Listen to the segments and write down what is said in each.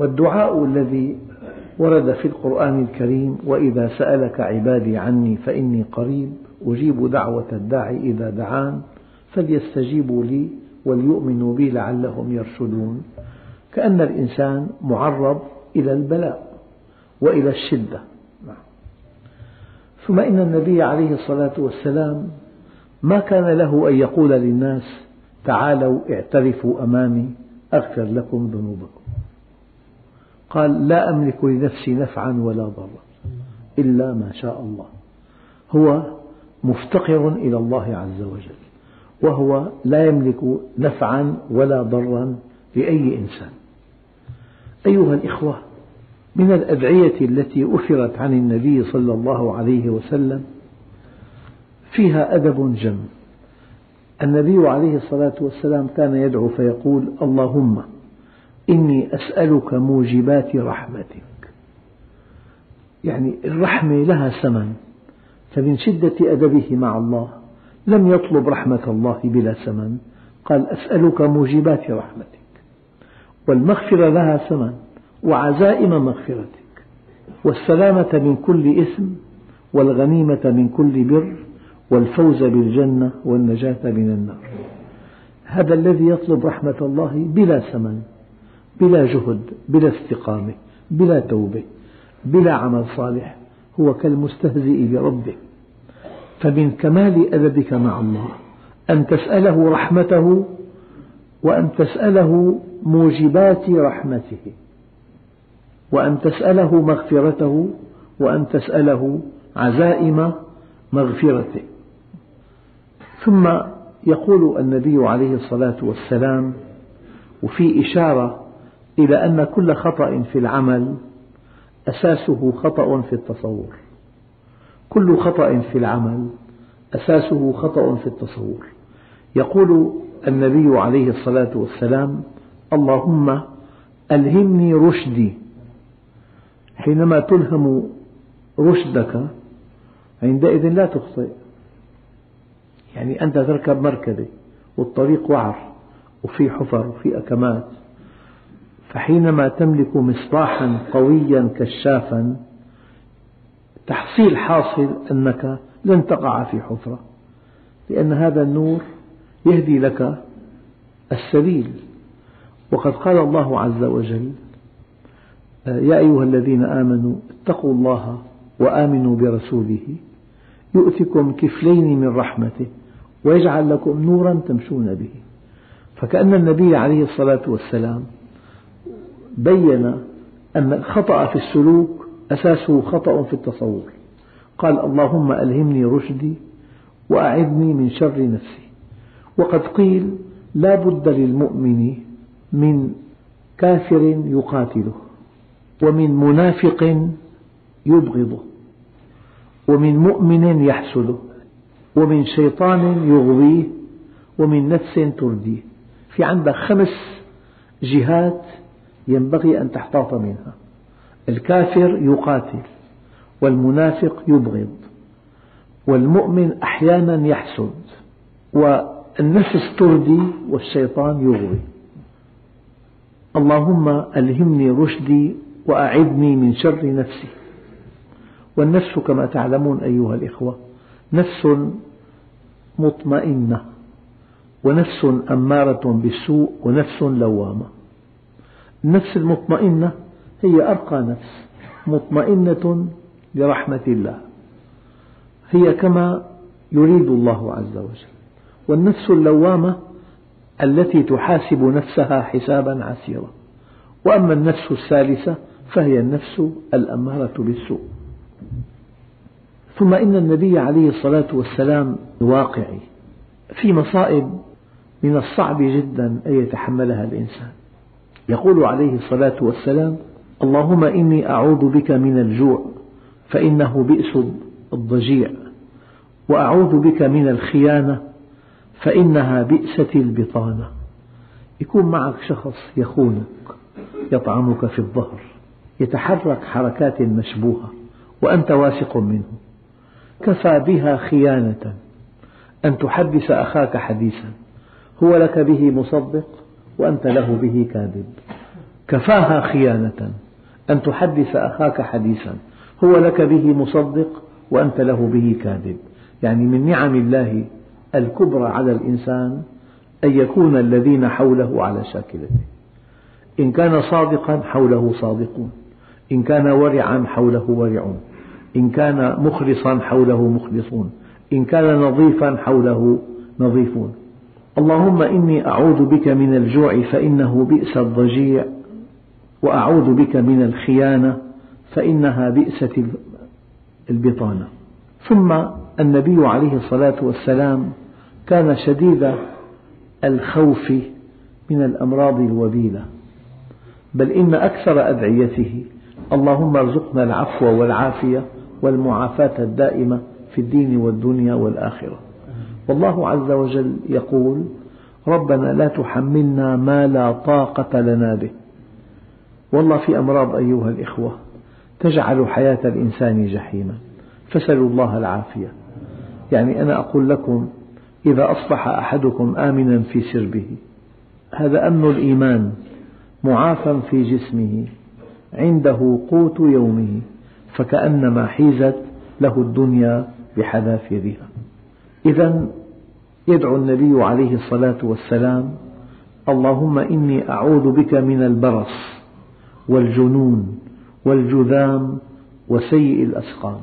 والدعاء الذي ورد في القرآن الكريم: وإذا سألك عبادي عني فإني قريب أجيب دعوة الداعي إذا دعان فليستجيبوا لي وليؤمنوا بي لعلهم يرشدون، كأن الإنسان معرض إلى البلاء وإلى الشدة. ثم إن النبي عليه الصلاة والسلام ما كان له أن يقول للناس: تعالوا اعترفوا أمامي أغفر لكم ذنوبكم. قال: لا أملك لنفسي نفعا ولا ضرا إلا ما شاء الله. هو مفتقر إلى الله عز وجل، وهو لا يملك نفعا ولا ضرا لأي إنسان. أيها الإخوة، من الأدعية التي أثرت عن النبي صلى الله عليه وسلم فيها أدب جم. النبي عليه الصلاة والسلام كان يدعو فيقول: اللهم إني أسألك موجبات رحمتك. يعني الرحمة لها ثمن، فمن شدة أدبه مع الله لم يطلب رحمة الله بلا ثمن، قال: أسألك موجبات رحمتك. والمغفرة لها ثمن وعزائم مغفرتك، والسلامة من كل إثم، والغنيمة من كل بر، والفوز بالجنة، والنجاة من النار. هذا الذي يطلب رحمة الله بلا ثمن، بلا جهد، بلا استقامة، بلا توبة، بلا عمل صالح، هو كالمستهزئ بربه. فمن كمال أدبك مع الله أن تسأله رحمته، وأن تسأله موجبات رحمته، وأن تسأله مغفرته، وأن تسأله عزائم مغفرته. ثم يقول النبي عليه الصلاة والسلام، وفي إشارة إلى أن كل خطأ في العمل أساسه خطأ في التصور. كل خطأ في العمل أساسه خطأ في التصور. يقول النبي عليه الصلاة والسلام: اللهم ألهمني رشدي. حينما تلهم رشدك عندئذ لا تخطئ. يعني أنت تركب مركبة والطريق وعر وفي حفر وفي أكمات، فحينما تملك مصباحا قويا كشافا تحصيل حاصل أنك لن تقع في حفرة، لأن هذا النور يهدي لك السبيل. وقد قال الله عز وجل: يا أيها الذين آمنوا اتقوا الله وآمنوا برسوله يؤتكم كفلين من رحمته ويجعل لكم نورا تمشون به. فكأن النبي عليه الصلاة والسلام بين أن الخطأ في السلوك أساسه خطأ في التصور. قال: اللهم ألهمني رشدي وأعذني من شر نفسي. وقد قيل: لا بد للمؤمن من كافر يقاتله، ومن منافق يبغضه، ومن مؤمن يحسده، ومن شيطان يغويه، ومن نفس ترديه. في عندك 5 جهات ينبغي أن تحتاط منها: الكافر يقاتل، والمنافق يبغض، والمؤمن أحيانا يحسد، والنفس تردي، والشيطان يغوي. اللهم ألهمني رشدي وأعذني من شر نفسي. والنفس كما تعلمون أيها الإخوة نفس مطمئنة، ونفس أمارة بالسوء، ونفس لوامة. النفس المطمئنة هي أرقى نفس، مطمئنة لرحمة الله، هي كما يريد الله عز وجل. والنفس اللوامة التي تحاسب نفسها حسابا عسيرا. وأما النفس الثالثة فهي النفس الأمارة بالسوء. ثم إن النبي عليه الصلاة والسلام واقعي، في مصائب من الصعب جدا أن يتحملها الإنسان. يقول عليه الصلاة والسلام: اللهم إني أعوذ بك من الجوع فإنه بئس الضجيع، وأعوذ بك من الخيانة فإنها بئست البطانة. يكون معك شخص يخونك، يطعنك في الظهر، يتحرك حركات مشبوهة وأنت واثق منه. كفى بها خيانة أن تحدث أخاك حديثا هو لك به مصدق وأنت له به كاذب. كفاها خيانة أن تحدث أخاك حديثا هو لك به مصدق وأنت له به كاذب. يعني من نعم الله الكبرى على الإنسان أن يكون الذين حوله على شاكلته، إن كان صادقا حوله صادقون، إن كان ورعا حوله ورعون، إن كان مخلصا حوله مخلصون، إن كان نظيفا حوله نظيفون. اللهم إني أعوذ بك من الجوع فإنه بئس الضجيع، وأعوذ بك من الخيانة فإنها بئست البطانة. ثم النبي عليه الصلاة والسلام كان شديد الخوف من الأمراض الوبيلة، بل إن أكثر أدعيته اللهم ارزقنا العفو والعافية والمعافاة الدائمة في الدين والدنيا والآخرة. والله عز وجل يقول ربنا لا تحملنا ما لا طاقة لنا به. والله في أمراض أيها الإخوة تجعل حياة الإنسان جحيما، فاسألوا الله العافية. يعني أنا أقول لكم إذا أصبح أحدكم آمنا في سربه، هذا أمن الإيمان، معافى في جسمه، عنده قوت يومه، فكأنما حيزت له الدنيا بحذافيرها. إذا يدعو النبي عليه الصلاة والسلام اللهم إني أعوذ بك من البرص والجنون والجذام وسيء الأسقام.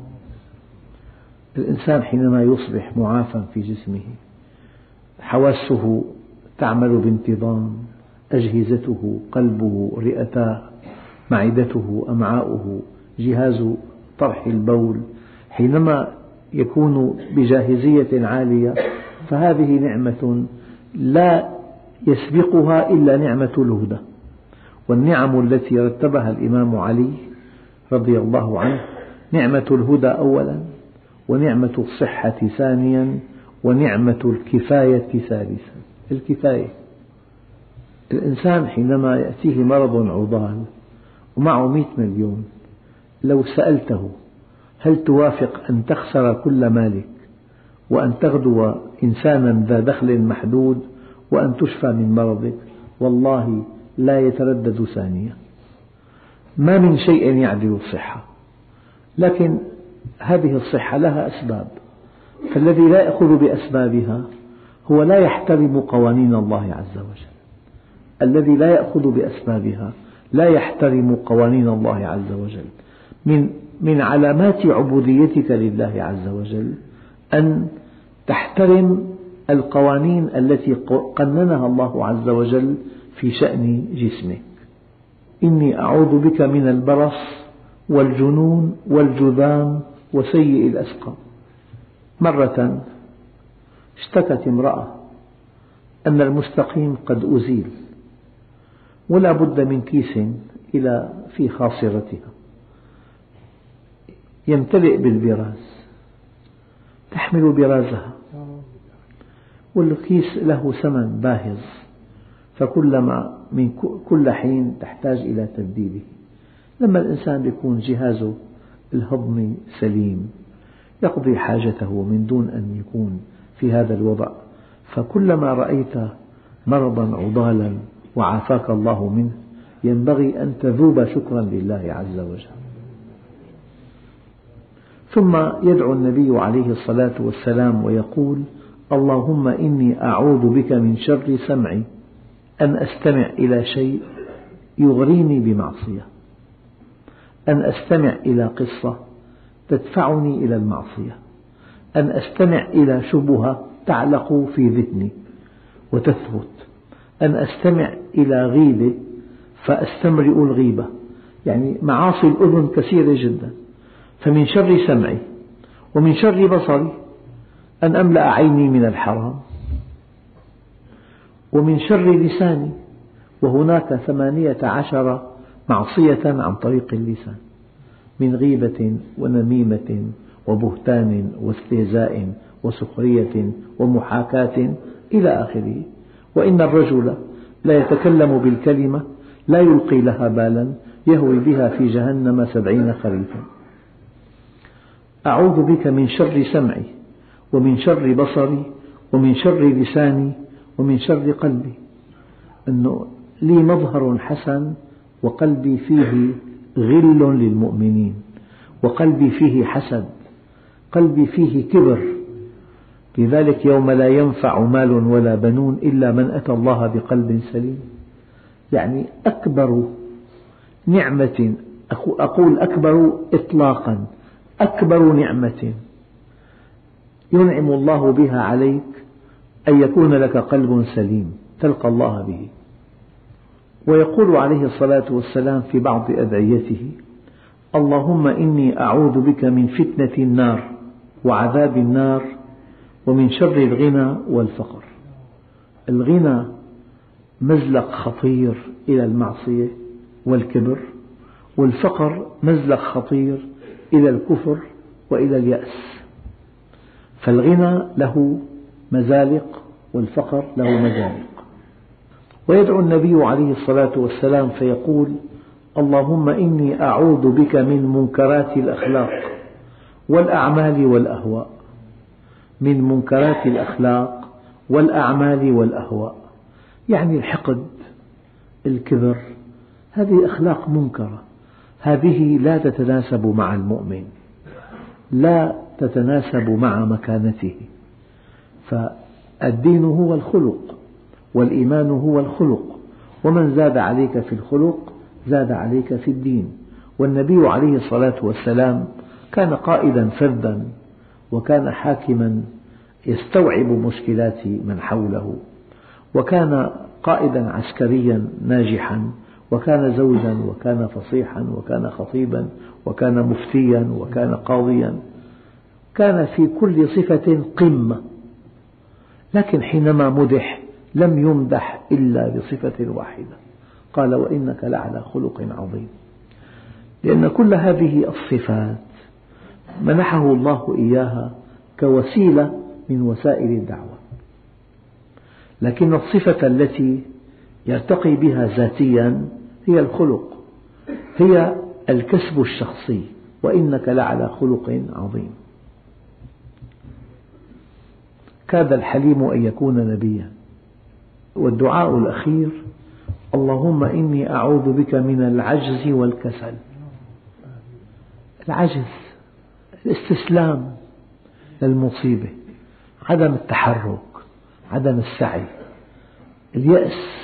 الإنسان حينما يصبح معافى في جسمه حواسه تعمل بانتظام، أجهزته، قلبه، رئتاه، معدته، أمعاؤه، جهاز طرح البول، حينما يكون بجاهزية عالية فهذه نعمة لا يسبقها إلا نعمة الهدى. والنعم التي رتبها الإمام علي رضي الله عنه نعمة الهدى أولا، ونعمة الصحة ثانيا، ونعمة الكفاية ثالثا. الكفاية، الإنسان حينما يأتيه مرض عضال ومعه 100 مليون، لو سألته هل توافق أن تخسر كل مالك وأن تغدو إنسانا ذا دخل محدود وأن تشفى من مرضك، والله لا يتردد ثانية. ما من شيء يعدل الصحة، لكن هذه الصحة لها أسباب، فالذي لا يأخذ بأسبابها هو لا يحترم قوانين الله عز وجل. الذي لا يأخذ بأسبابها لا يحترم قوانين الله عز وجل. من علامات عبوديتك لله عز وجل أن تحترم القوانين التي قننها الله عز وجل في شأن جسمك. إني أعوذ بك من البرص والجنون والجذام وسيء الأسقام. مرة اشتكت امرأة أن المستقيم قد أزيل ولا بد من كيس في خاصرتها يمتلئ بالبراز، تحمل برازها والكيس له ثمن باهظ، فكلما من كل حين تحتاج إلى تبديله. لما الإنسان يكون جهازه الهضمي سليم يقضي حاجته من دون أن يكون في هذا الوضع، فكلما رأيت مرضا عضالا وعافاك الله منه ينبغي أن تذوب شكرا لله عز وجل. ثم يدعو النبي عليه الصلاة والسلام ويقول اللهم إني أعوذ بك من شر سمعي، أن أستمع إلى شيء يغريني بمعصية، أن أستمع إلى قصة تدفعني إلى المعصية، أن أستمع إلى شبهة تعلق في ذهني وتثبت، أن أستمع إلى غيبة فأستمرئ الغيبة. يعني معاصي الأذن كثيرة جدا. فمن شر سمعي ومن شر بصري أن أملأ عيني من الحرام، ومن شر لساني، وهناك 18 معصية عن طريق اللسان، من غيبة ونميمة وبهتان واستهزاء وسخرية ومحاكاة إلى آخره. وإن الرجل لا يتكلم بالكلمة لا يلقي لها بالا يهوي بها في جهنم 70 خريفا. أعوذ بك من شر سمعي ومن شر بصري ومن شر لساني ومن شر قلبي. أنه لي مظهر حسن وقلبي فيه غل للمؤمنين، وقلبي فيه حسد، قلبي فيه كبر. لذلك يوم لا ينفع مال ولا بنون إلا من أتى الله بقلب سليم. يعني أكبر نعمة، أقول أكبر إطلاقا، أكبر نعمة ينعم الله بها عليك أن يكون لك قلب سليم تلقى الله به. ويقول عليه الصلاة والسلام في بعض أدعيته: اللهم إني أعوذ بك من فتنة النار وعذاب النار ومن شر الغنى والفقر. الغنى مزلق خطير إلى المعصية والكبر، والفقر مزلق خطير إلى الكفر وإلى اليأس. فالغنى له مزالق والفقر له مزالق. ويدعو النبي عليه الصلاة والسلام فيقول: اللهم إني أعوذ بك من منكرات الأخلاق والأعمال والأهواء. من منكرات الأخلاق والأعمال والأهواء، يعني الحقد، الكبر، هذه أخلاق منكرة، هذه لا تتناسب مع المؤمن، لا تتناسب مع مكانته. فالدين هو الخلق، والإيمان هو الخلق، ومن زاد عليك في الخلق زاد عليك في الدين. والنبي عليه الصلاة والسلام كان قائدا فذا، وكان حاكما يستوعب مشكلات من حوله، وكان قائدا عسكريا ناجحا، وكان زوجا، وكان فصيحا، وكان خطيبا، وكان مفتيا، وكان قاضيا، كان في كل صفة قمة. لكن حينما مدح لم يمدح إلا بصفة واحدة، قال: وإنك لعلى خلق عظيم. لأن كل هذه الصفات منحه الله إياها كوسيلة من وسائل الدعوة، لكن الصفة التي يرتقي بها ذاتيا هي الخلق، هي الكسب الشخصي: وإنك لعلى خلق عظيم. كاد الحليم أن يكون نبيا. والدعاء الأخير: اللهم إني أعوذ بك من العجز والكسل. العجز، الاستسلام للمصيبة، عدم التحرك، عدم السعي، اليأس،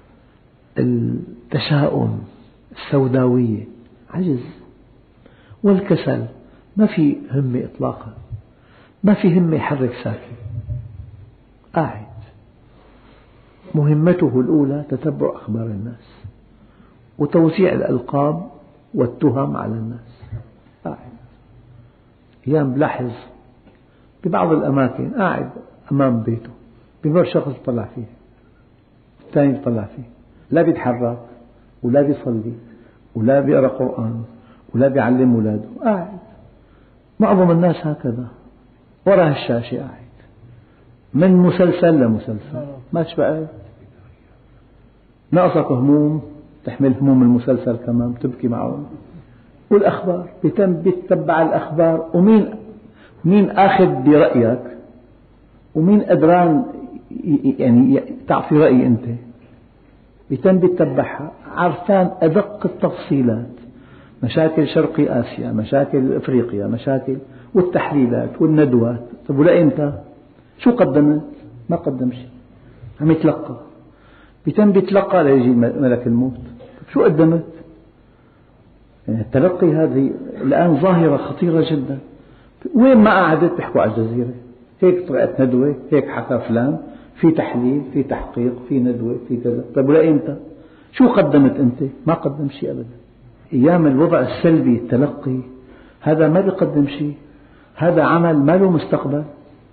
التشاؤم، السوداوية، عجز. والكسل، ما في همة إطلاقا، ما في همة يحرك ساكن، قاعد، مهمته الأولى تتبع أخبار الناس وتوزيع الألقاب والتهم على الناس. قاعد. أيام بلاحظ ببعض الأماكن قاعد أمام بيته، بمر شخص طلع فيه، الثاني طلع فيه، لا بيتحرك ولا بيصلي ولا بيقرأ قرآن ولا بيعلم أولاده، قاعد. معظم الناس هكذا وراء الشاشة قاعد، من مسلسل لمسلسل، ما شبعت، ناقصك هموم تحمل هموم المسلسل كمان تبكي معهم. والأخبار بتتبع الأخبار، ومين آخذ برأيك ومين أدران يعني تعطي رأي أنت، بتتبعها، عرفان أدق التفصيلات، مشاكل شرق آسيا، مشاكل أفريقيا، مشاكل، والتحليلات والندوات. طب ولا أنت شو قدمت؟ ما قدم شيء، عم يتلقى، بيتلقى ليجي ملك الموت. شو قدمت؟ يعني التلقي هذه الآن ظاهرة خطيرة جدا. وين ما قعدت بيحكوا على الجزيرة، هيك طلعت ندوة، هيك حكى فلان، في تحليل، في تحقيق، في ندوة، في كذا. طيب ولا أنت شو قدمت أنت؟ ما قدم شيء أبدا. أيام الوضع السلبي التلقي هذا ما بيقدم شيء، هذا عمل ما له مستقبل.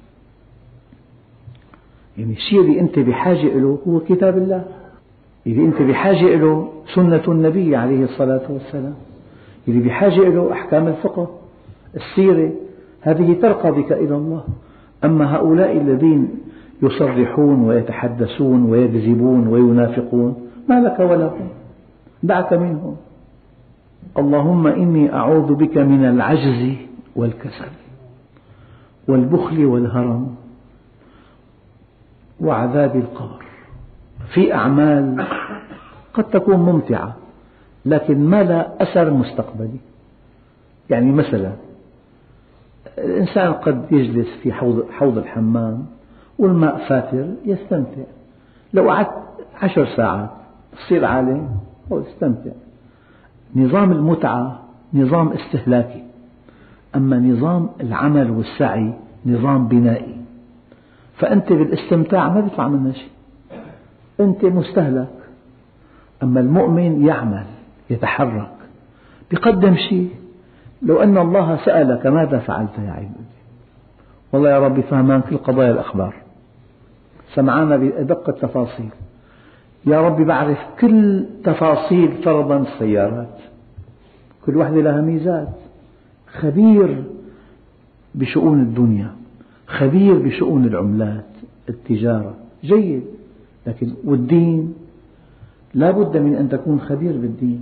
يعني الشيء اللي أنت بحاجة له هو كتاب الله، اللي أنت بحاجة له سنة النبي عليه الصلاة والسلام، اللي بحاجة له أحكام الفقه، السيرة، هذه ترقى بك إلى الله. أما هؤلاء الذين يصرحون ويتحدثون ويكذبون وينافقون، ما لك ولا هم، دعك منهم. اللهم إني أعوذ بك من العجز والكسل والبخل والهرم وعذاب القبر. في أعمال قد تكون ممتعة لكن ما لها أثر مستقبلي. يعني مثلا الإنسان قد يجلس في حوض الحمام والماء فاتر يستمتع، لو قعدت 10 ساعات تصير عالم هو يستمتع. نظام المتعة نظام استهلاكي، أما نظام العمل والسعي نظام بنائي، فأنت بالاستمتاع ما بيطلع منه شيء، أنت مستهلك. أما المؤمن يعمل يتحرك يقدم شيء. لو أن الله سألك ماذا فعلت يا عبدي؟ والله يا ربي فهمان كل قضايا الأخبار، سمعانا بأدق التفاصيل، يا ربي بعرف كل تفاصيل فرضا السيارات، كل واحدة لها ميزات، خبير بشؤون الدنيا، خبير بشؤون العملات التجارة، جيد. لكن والدين لا بد من أن تكون خبير بالدين.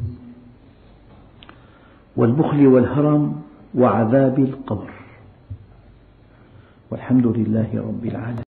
والبخل والهرم وعذاب القبر. والحمد لله رب العالمين.